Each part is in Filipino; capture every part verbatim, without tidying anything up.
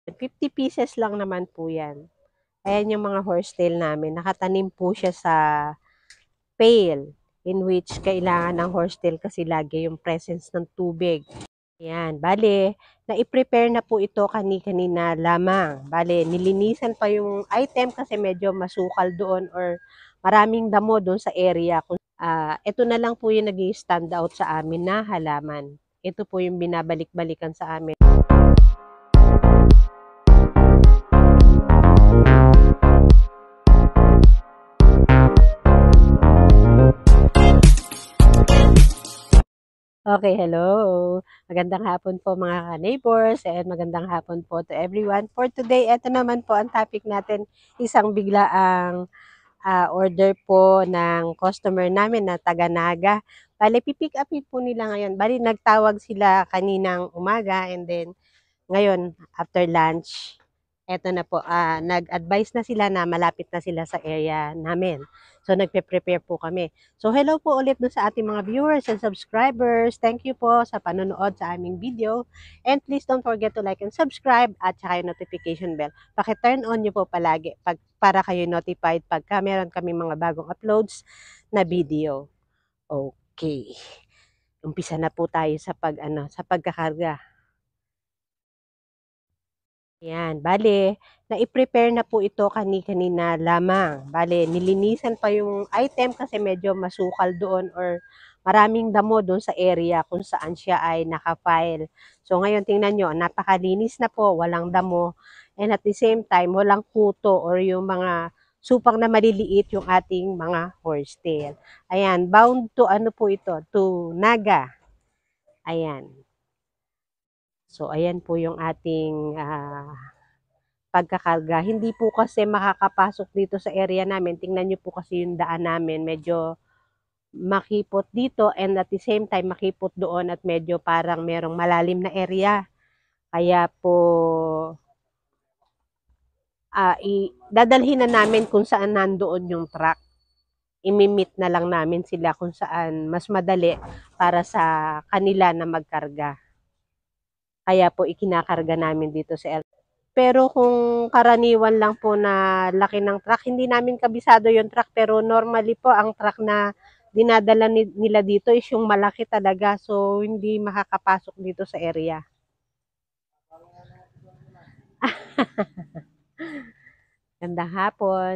fifty pieces lang naman po yan. Ayan yung mga horsetail namin. Nakatanim po siya sa pail in which kailangan ng horsetail kasi lagi yung presence ng tubig. Ayan, bale, na-prepare na po ito kani-kanina lamang. Bale, nilinisan pa yung item kasi medyo masukal doon or maraming damo doon sa area. Uh, ito na lang po yung nag-stand out sa amin na halaman. Ito po yung binabalik-balikan sa amin. Okay, hello. Magandang hapon po mga ka-neighbors and magandang hapon po to everyone. For today, ito naman po ang topic natin, isang biglaang uh, order po ng customer namin na taga-Naga. Bale, pipick upin po nila ngayon. Bali, nagtawag sila kaninang umaga and then ngayon, after lunch, eto na po, uh, nag-advise na sila na malapit na sila sa area namin. So, nagpe-prepare po kami. So, hello po ulit dun sa ating mga viewers and subscribers. Thank you po sa panonood sa aming video. And please don't forget to like and subscribe at saka yung notification bell. Paki-turn on nyo po palagi pag, para kayo notified pagka meron kami mga bagong uploads na video. Okay. Umpisa na po tayo sa pag ano, sa pagkakarga. Yan, bale, na-prepare na po ito kani-kanina lamang. Bale, nilinisan pa yung item kasi medyo masukal doon or maraming damo doon sa area kung saan siya ay naka-file. So ngayon tingnan nyo, napakalinis na po, walang damo. And at the same time, walang kuto or yung mga supang na maliliit yung ating mga horsetail. Ayan, bound to ano po ito? To Naga. Ayan. So, ayan po yung ating uh, pagkakarga. Hindi po kasi makakapasok dito sa area namin. Tingnan nyo po kasi yung daan namin. Medyo makipot dito and at the same time makipot doon at medyo parang merong malalim na area. Kaya po, uh, i- dadalhin na namin kung saan nandoon yung truck. Imimit na lang namin sila kung saan mas madali para sa kanila na magkarga. Kaya po ikinakarga namin dito sa L. Pero kung karaniwan lang po na laki ng truck, hindi namin kabisado yung truck. Pero normally po, ang truck na dinadala nila dito is yung malaki talaga. So, hindi makakapasok dito sa area. Gandang hapon.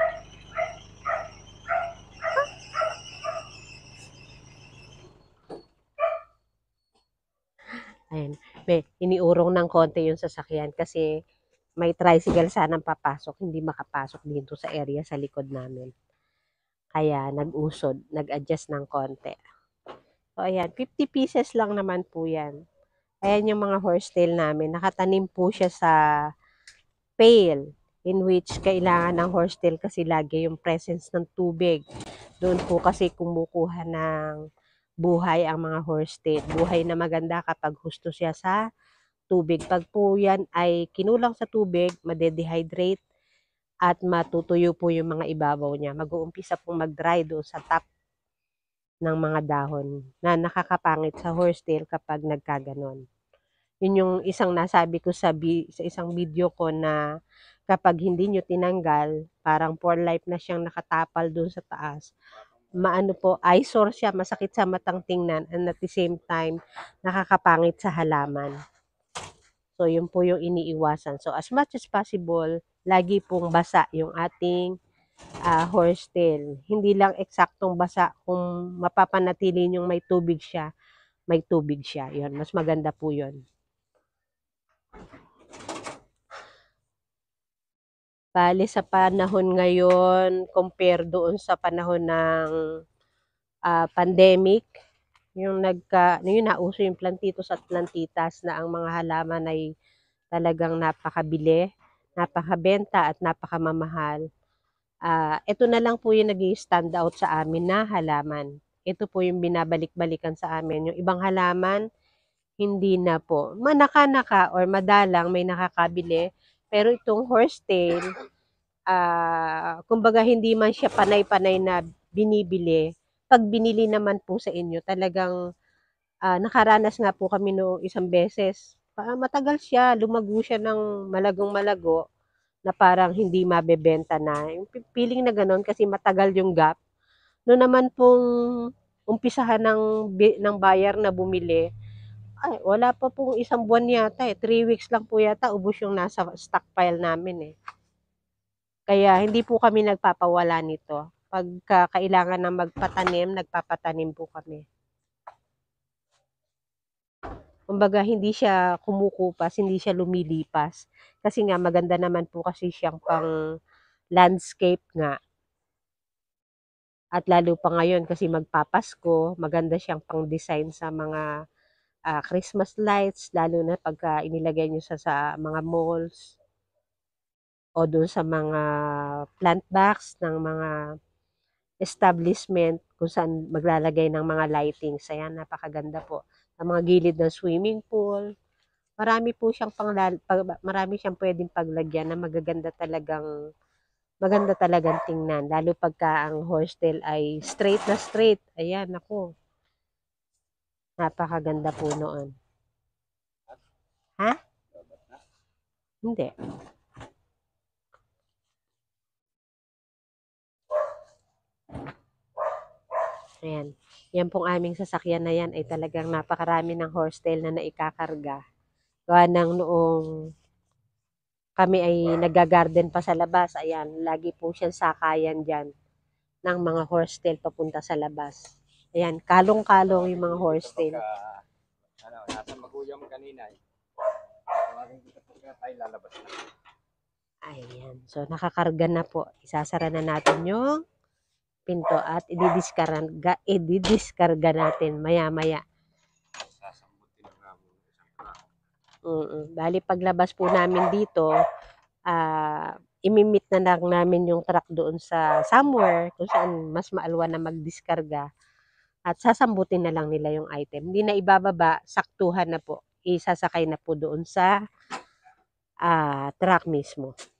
Ayan. May iniurong ng konti yung sasakyan kasi may tricycle sanang papasok, hindi makapasok dito sa area sa likod namin. Kaya nag-usod, nag-adjust ng konti. So, ayan, fifty pieces lang naman po yan. Ayan yung mga horsetail namin. Nakatanim po siya sa pail in which kailangan ng horsetail kasi lagi yung presence ng tubig. Doon po kasi kumukuha ng buhay ang mga horsetail. Buhay na maganda kapag husto siya sa tubig. Pag po yan ay kinulang sa tubig, madedehydrate at matutuyo po yung mga ibabaw niya. Mag-uumpisa pong mag-dry doon sa top ng mga dahon na nakakapangit sa horsetail kapag nagkaganon. Yun yung isang nasabi ko sa, bi- sa isang video ko na kapag hindi nyo tinanggal, parang for life na siyang nakatapal doon sa taas. Maano po, eyesore siya, masakit sa matang tingnan and at the same time, nakakapangit sa halaman. So, yun po yung iniiwasan. So, as much as possible, lagi pong basa yung ating uh, horsetail. Hindi lang eksaktong basa. Kung mapapanatili yung may tubig siya, may tubig siya. Yun, mas maganda po yun. Bale sa panahon ngayon, compare doon sa panahon ng uh, pandemic, yung nagka, yung nauso yung plantitos at plantitas na ang mga halaman ay talagang napakabili, napakabenta at napakamamahal. Uh, ito na lang po yung nag-stand out sa amin na halaman. Ito po yung binabalik-balikan sa amin. Yung ibang halaman, hindi na po. Manaka-naka or madalang may nakakabili. Pero itong horsetail, uh, kumbaga hindi man siya panay-panay na binibili. Pag binili naman po sa inyo, talagang uh, nakaranas nga po kami no isang beses. Pa matagal siya, lumago siya ng malagong-malago na parang hindi mabebenta na. Yung pi feeling na gano'n kasi matagal yung gap. No'n naman pong umpisahan ng bi ng buyer na bumili, ay wala pa pong isang buwan yata, eh, three weeks lang po yata ubos yung nasa stockpile namin, eh. Kaya hindi po kami nagpapawala nito. Pagka kailangan ng magpatanim, nagpapatanim po kami. Kumbaga hindi siya kumukupas, hindi siya lumilipas. Kasi nga maganda naman po kasi siyang pang landscape nga. At lalo pa ngayon kasi magpapasko, maganda siyang pang-design sa mga ah, Christmas lights, lalo na pagka inilagay niyo sa, sa mga malls o doon sa mga plant box ng mga establishment kung saan maglalagay ng mga lightings. Ayan, napakaganda po. Ang mga gilid ng swimming pool. Marami po siyang pang, marami siyang pwedeng paglagyan na magaganda talagang maganda talagang tingnan. Lalo pagka ang hostel ay straight na straight. Ayan, ako. Napakaganda po noon. Ha? Hindi. Ayan. Yan pong aming sasakyan na yan ay talagang napakarami ng hostel na naikakarga. Gawa ng noong kami ay nagagarden pa sa labas. Ayan, lagi po siyang sakayan dyan ng mga hostel papunta sa labas. Ayan, kalong-kalong yung mga hostel. Ano, nasa maguyam kanina eh. Tawagin kita pagka tayo lalabas na. Ayan, so nakakarga na po. Isasara na natin yung pinto at ididiskarga, ididiskarga natin maya-maya. Sasambutin nga muna isang truck. Mm, bali paglabas po namin dito, ah, imimit na lang namin yung truck doon sa somewhere kung saan mas maalwan na magdiskarga at sasambutin na lang nila yung item. Hindi na ibababa, saktuhan na po. Isasakay na po doon sa ah, truck mismo.